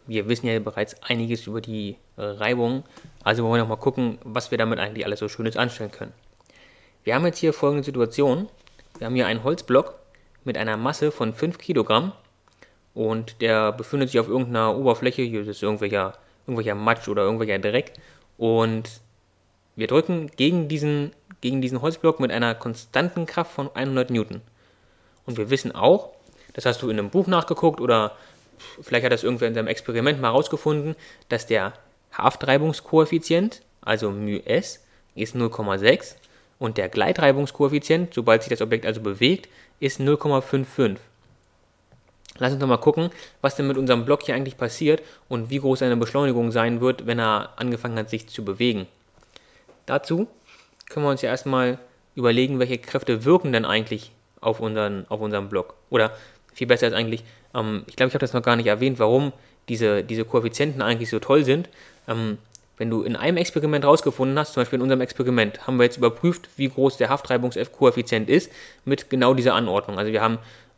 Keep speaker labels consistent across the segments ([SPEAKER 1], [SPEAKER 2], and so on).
[SPEAKER 1] wir wissen ja bereits einiges über die Reibung, also wollen wir noch mal gucken, was wir damit eigentlich alles so Schönes anstellen können. Wir haben jetzt hier folgende Situation. Wir haben hier einen Holzblock mit einer Masse von 5 Kilogramm und der befindet sich auf irgendeiner Oberfläche, hier ist irgendwelcher Matsch oder irgendwelcher Dreck, und wir drücken gegen diesen Holzblock mit einer konstanten Kraft von 100 Newton. Und wir wissen auch, das hast du in einem Buch nachgeguckt oder vielleicht hat das irgendwer in seinem Experiment mal herausgefunden, dass der Haftreibungskoeffizient, also μs, ist 0,6 und der Gleitreibungskoeffizient, sobald sich das Objekt also bewegt, ist 0,55. Lass uns noch mal gucken, was denn mit unserem Block hier eigentlich passiert und wie groß seine Beschleunigung sein wird, wenn er angefangen hat, sich zu bewegen. Dazu können wir uns ja erstmal überlegen, welche Kräfte wirken denn eigentlich auf unseren Block. Oder viel besser ist eigentlich, ich glaube, ich habe das noch gar nicht erwähnt, warum diese Koeffizienten eigentlich so toll sind. Wenn du in einem Experiment rausgefunden hast, zum Beispiel in unserem Experiment, haben wir jetzt überprüft, wie groß der Haftreibungskoeffizient ist, mit genau dieser Anordnung. Also wir haben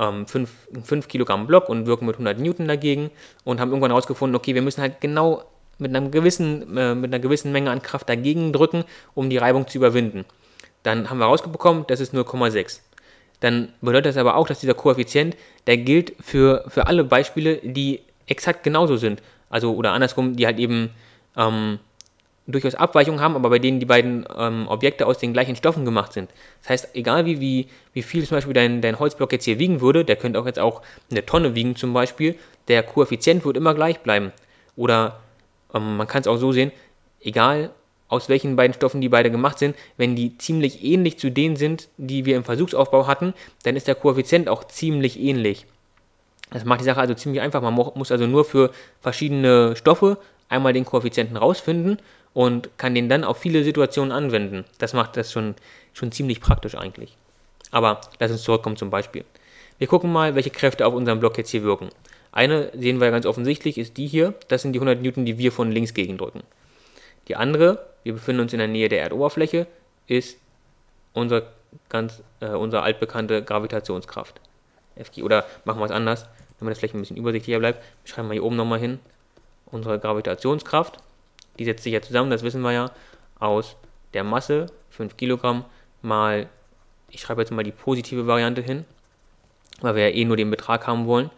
[SPEAKER 1] 5 Kilogramm Block und wirken mit 100 Newton dagegen und haben irgendwann herausgefunden, okay, wir müssen halt genau mit einer gewissen Menge an Kraft dagegen drücken, um die Reibung zu überwinden. Dann haben wir rausbekommen, das ist 0,6. Dann bedeutet das aber auch, dass dieser Koeffizient, der gilt für alle Beispiele, die exakt genauso sind. Also, oder andersrum, die halt eben durchaus Abweichungen haben, aber bei denen die beiden Objekte aus den gleichen Stoffen gemacht sind. Das heißt, egal wie viel zum Beispiel dein Holzblock jetzt hier wiegen würde, der könnte auch jetzt auch eine Tonne wiegen zum Beispiel, der Koeffizient wird immer gleich bleiben. Oder man kann es auch so sehen, egal aus welchen beiden Stoffen die beide gemacht sind, wenn die ziemlich ähnlich zu denen sind, die wir im Versuchsaufbau hatten, dann ist der Koeffizient auch ziemlich ähnlich. Das macht die Sache also ziemlich einfach. Man muss also nur für verschiedene Stoffe einmal den Koeffizienten rausfinden und kann den dann auf viele Situationen anwenden. Das macht das schon ziemlich praktisch eigentlich. Aber lass uns zurückkommen zum Beispiel. Wir gucken mal, welche Kräfte auf unserem Block jetzt hier wirken. Eine sehen wir ja ganz offensichtlich, ist die hier. Das sind die 100 Newton, die wir von links gegendrücken. Die andere, wir befinden uns in der Nähe der Erdoberfläche, ist unsere altbekannte Gravitationskraft. Fg. Oder machen wir es anders, damit das vielleicht ein bisschen übersichtlicher bleibt. Wir schreiben mal hier oben nochmal hin. Unsere Gravitationskraft, die setzt sich ja zusammen, das wissen wir ja, aus der Masse, 5 Kilogramm, mal, ich schreibe jetzt mal die positive Variante hin, weil wir ja eh nur den Betrag haben wollen,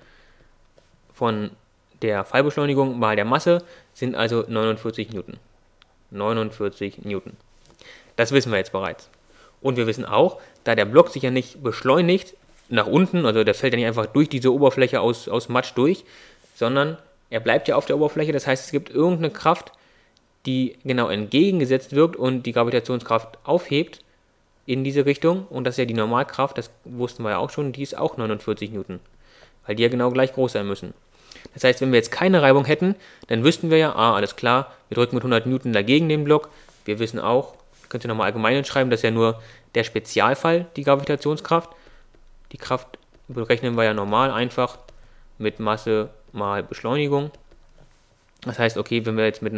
[SPEAKER 1] von der Fallbeschleunigung mal der Masse sind also 49 Newton. 49 Newton. Das wissen wir jetzt bereits. Und wir wissen auch, da der Block sich ja nicht beschleunigt nach unten, also der fällt ja nicht einfach durch diese Oberfläche aus Matsch durch, sondern er bleibt ja auf der Oberfläche. Das heißt, es gibt irgendeine Kraft, die genau entgegengesetzt wirkt und die Gravitationskraft aufhebt in diese Richtung. Und das ist ja die Normalkraft, das wussten wir ja auch schon, die ist auch 49 Newton, weil die ja genau gleich groß sein müssen. Das heißt, wenn wir jetzt keine Reibung hätten, dann wüssten wir ja, alles klar, wir drücken mit 100 Newton dagegen den Block. Wir wissen auch, könnt ihr nochmal allgemein hinschreiben, das ist ja nur der Spezialfall, die Gravitationskraft. Die Kraft berechnen wir ja normal einfach mit Masse mal Beschleunigung. Das heißt, okay, wenn wir mit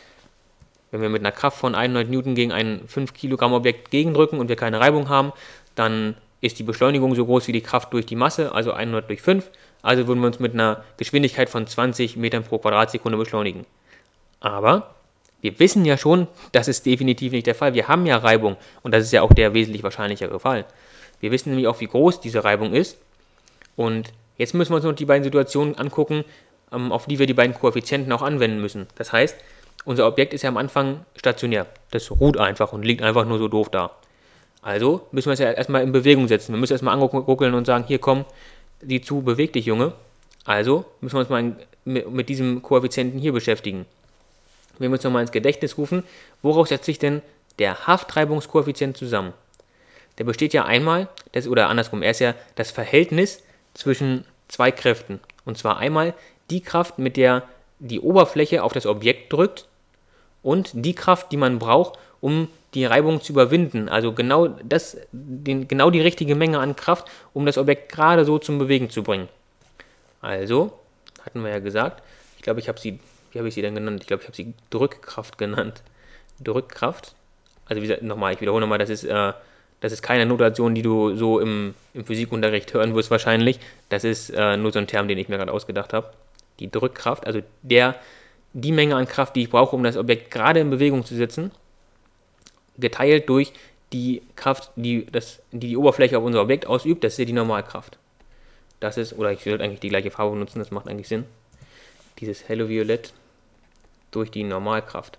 [SPEAKER 1] einer Kraft von 100 Newton gegen ein 5 Kilogramm Objekt gegendrücken und wir keine Reibung haben, dann ist die Beschleunigung so groß wie die Kraft durch die Masse, also 100 durch 5. Also würden wir uns mit einer Geschwindigkeit von 20 Metern pro Quadratsekunde beschleunigen. Aber wir wissen ja schon, das ist definitiv nicht der Fall. Wir haben ja Reibung und das ist ja auch der wesentlich wahrscheinlichere Fall. Wir wissen nämlich auch, wie groß diese Reibung ist. Und jetzt müssen wir uns noch die beiden Situationen angucken, auf die wir die beiden Koeffizienten auch anwenden müssen. Das heißt, unser Objekt ist ja am Anfang stationär. Das ruht einfach und liegt einfach nur so doof da. Also müssen wir es ja erstmal in Bewegung setzen. Wir müssen erstmal angucken und sagen, hier komm, sieh zu, beweg dich, Junge. Also müssen wir uns mal mit diesem Koeffizienten hier beschäftigen. Wir müssen nochmal ins Gedächtnis rufen, woraus setzt sich denn der Haftreibungskoeffizient zusammen? Der besteht ja einmal, oder andersrum, er ist ja das Verhältnis zwischen zwei Kräften. Und zwar einmal die Kraft, mit der die Oberfläche auf das Objekt drückt und die Kraft, die man braucht, um die Reibung zu überwinden. Also genau die richtige Menge an Kraft, um das Objekt gerade so zum Bewegen zu bringen. Also, hatten wir ja gesagt, ich glaube, wie habe ich sie denn genannt? Ich glaube, ich habe sie Drückkraft genannt. Drückkraft. Also wie gesagt, nochmal, ich wiederhole nochmal, das ist keine Notation, die du so im Physikunterricht hören wirst wahrscheinlich. Das ist nur so ein Term, den ich mir gerade ausgedacht habe. die Drückkraft, also die Menge an Kraft, die ich brauche, um das Objekt gerade in Bewegung zu setzen, geteilt durch die Kraft, die Oberfläche auf unser Objekt ausübt, das ist ja die Normalkraft. Das ist, oder ich sollte eigentlich die gleiche Farbe benutzen, das macht eigentlich Sinn. Dieses helle Violett durch die Normalkraft.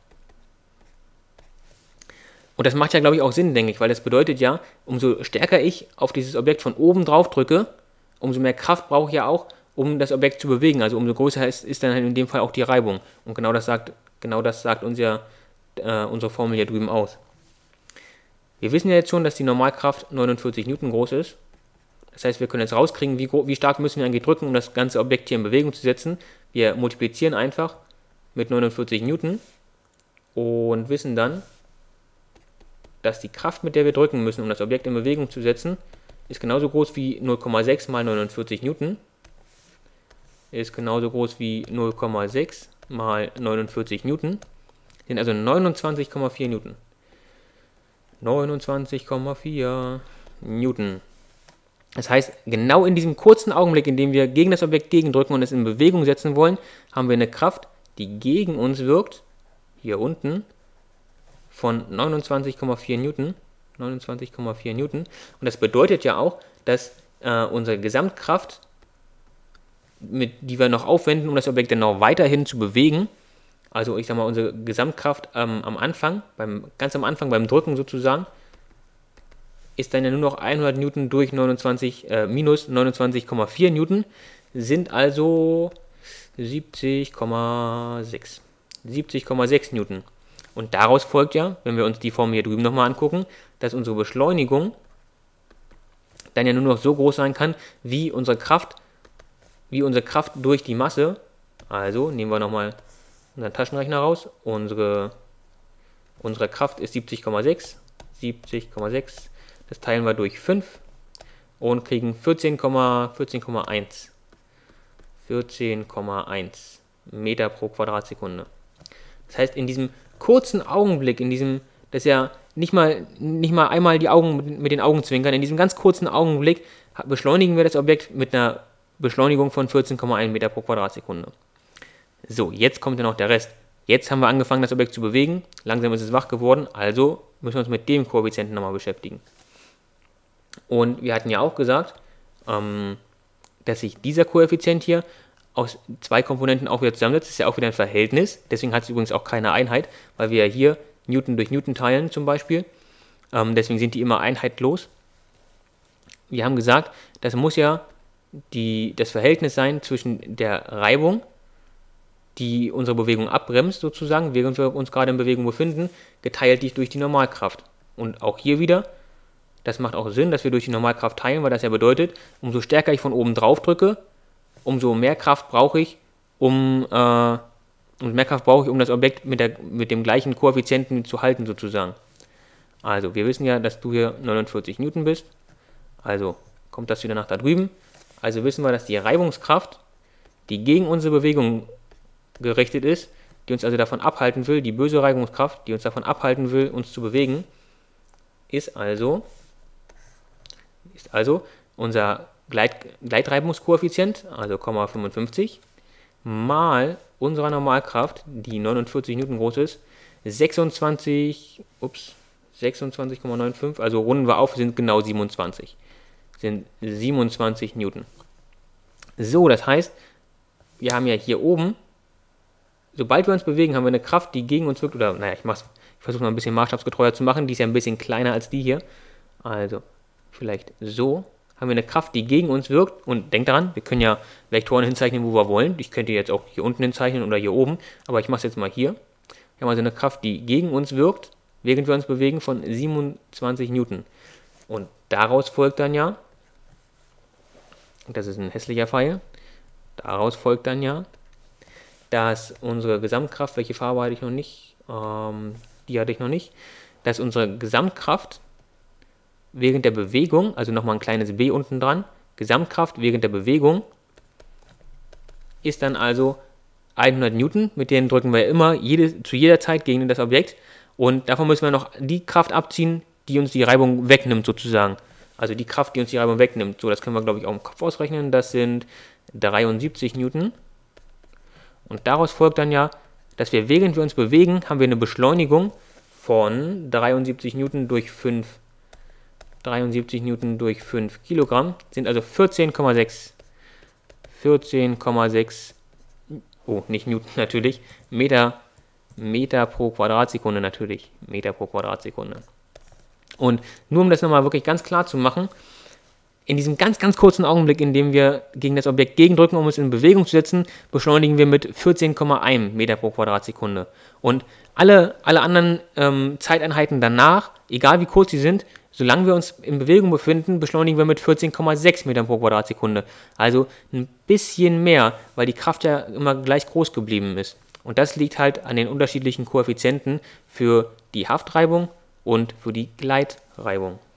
[SPEAKER 1] Und das macht ja, glaube ich, auch Sinn, denke ich, weil das bedeutet ja, umso stärker ich auf dieses Objekt von oben drauf drücke, umso mehr Kraft brauche ich ja auch, um das Objekt zu bewegen. Also umso größer ist dann in dem Fall auch die Reibung. Und genau das sagt unsere Formel hier drüben aus. Wir wissen ja jetzt schon, dass die Normalkraft 49 Newton groß ist. Das heißt, wir können jetzt rauskriegen, wie stark müssen wir eigentlich drücken, um das ganze Objekt hier in Bewegung zu setzen. Wir multiplizieren einfach mit 49 Newton und wissen dann, dass die Kraft, mit der wir drücken müssen, um das Objekt in Bewegung zu setzen, ist genauso groß wie 0,6 mal 49 Newton. Ist genauso groß wie 0,6 mal 49 Newton. Sind also 29,4 Newton. 29,4 Newton. Das heißt, genau in diesem kurzen Augenblick, in dem wir gegen das Objekt gegendrücken und es in Bewegung setzen wollen, haben wir eine Kraft, die gegen uns wirkt, hier unten, von 29,4 Newton. 29,4 Newton. Und das bedeutet ja auch, dass unsere Gesamtkraft, die wir noch aufwenden, um das Objekt dann noch weiterhin zu bewegen, also ich sag mal, unsere Gesamtkraft ganz am Anfang beim Drücken sozusagen, ist dann ja nur noch 100 Newton durch minus 29,4 Newton, sind also 70,6. 70,6 Newton. Und daraus folgt ja, wenn wir uns die Form hier drüben nochmal angucken, dass unsere Beschleunigung dann ja nur noch so groß sein kann, wie unsere Kraft durch die Masse. Also nehmen wir nochmal unseren Taschenrechner raus. Unsere Kraft ist 70,6. 70,6. Das teilen wir durch 5 und kriegen 14,1 Meter pro Quadratsekunde. Das heißt, in diesem kurzen Augenblick, das ist ja nicht mal einmal die Augen mit den Augenzwinkern, in diesem ganz kurzen Augenblick beschleunigen wir das Objekt mit einer Beschleunigung von 14,1 Meter pro Quadratsekunde. So, jetzt kommt ja noch der Rest. Jetzt haben wir angefangen, das Objekt zu bewegen. Langsam ist es wach geworden, also müssen wir uns mit dem Koeffizienten nochmal beschäftigen. Und wir hatten ja auch gesagt, dass sich dieser Koeffizient hier aus zwei Komponenten auch wieder zusammensetzt. Das ist ja auch wieder ein Verhältnis. Deswegen hat es übrigens auch keine Einheit, weil wir ja hier Newton durch Newton teilen zum Beispiel. Deswegen sind die immer einheitlos. Wir haben gesagt, das muss ja das Verhältnis sein zwischen der Reibung, die unsere Bewegung abbremst sozusagen, während wir uns gerade in Bewegung befinden, geteilt durch die Normalkraft. Und auch hier wieder, das macht auch Sinn, dass wir durch die Normalkraft teilen, weil das ja bedeutet, umso stärker ich von oben drauf drücke, umso mehr Kraft brauche ich, um das Objekt mit dem gleichen Koeffizienten zu halten sozusagen. Also wir wissen ja, dass du hier 49 Newton bist, also kommt das wieder nach da drüben. Also wissen wir, dass die Reibungskraft, die gegen unsere Bewegung gerichtet ist, die uns also davon abhalten will, die böse Reibungskraft, die uns davon abhalten will, uns zu bewegen, ist also unser Gleitreibungskoeffizient, also 0,55, mal unsere Normalkraft, die 49 Newton groß ist, 26,95, also runden wir auf, sind genau 27. Sind 27 Newton. So, das heißt, wir haben ja hier oben, sobald wir uns bewegen, haben wir eine Kraft, die gegen uns wirkt, oder naja, ich versuche mal ein bisschen maßstabsgetreuer zu machen, die ist ja ein bisschen kleiner als die hier. Also, vielleicht so, haben wir eine Kraft, die gegen uns wirkt, und denkt daran, wir können ja Vektoren hinzeichnen, wo wir wollen. Ich könnte jetzt auch hier unten hinzeichnen oder hier oben, aber ich mache es jetzt mal hier. Wir haben also eine Kraft, die gegen uns wirkt, während wir uns bewegen, von 27 Newton. Und daraus folgt dann ja, das ist ein hässlicher Pfeil, daraus folgt dann ja, dass unsere Gesamtkraft, welche Farbe hatte ich noch nicht, die hatte ich noch nicht, dass unsere Gesamtkraft während der Bewegung, also nochmal ein kleines b unten dran, Gesamtkraft während der Bewegung ist dann also 100 Newton, mit denen drücken wir immer zu jeder Zeit gegen das Objekt, und davon müssen wir noch die Kraft abziehen, die uns die Reibung wegnimmt sozusagen. Also die Kraft, die uns die Reibung wegnimmt. So, das können wir, glaube ich, auch im Kopf ausrechnen. Das sind 73 Newton. Und daraus folgt dann ja, dass wir, während wir uns bewegen, haben wir eine Beschleunigung von 73 Newton durch 5 Kilogramm, sind also 14,6, oh, nicht Newton natürlich, Meter pro Quadratsekunde natürlich, Meter pro Quadratsekunde. Und nur um das nochmal wirklich ganz klar zu machen, in diesem ganz, ganz kurzen Augenblick, in dem wir gegen das Objekt gegendrücken, um es in Bewegung zu setzen, beschleunigen wir mit 14,1 Meter pro Quadratsekunde. Und alle anderen Zeiteinheiten danach, egal wie kurz sie sind, solange wir uns in Bewegung befinden, beschleunigen wir mit 14,6 Metern pro Quadratsekunde. Also ein bisschen mehr, weil die Kraft ja immer gleich groß geblieben ist. Und das liegt halt an den unterschiedlichen Koeffizienten für die Haftreibung und für die Gleitreibung.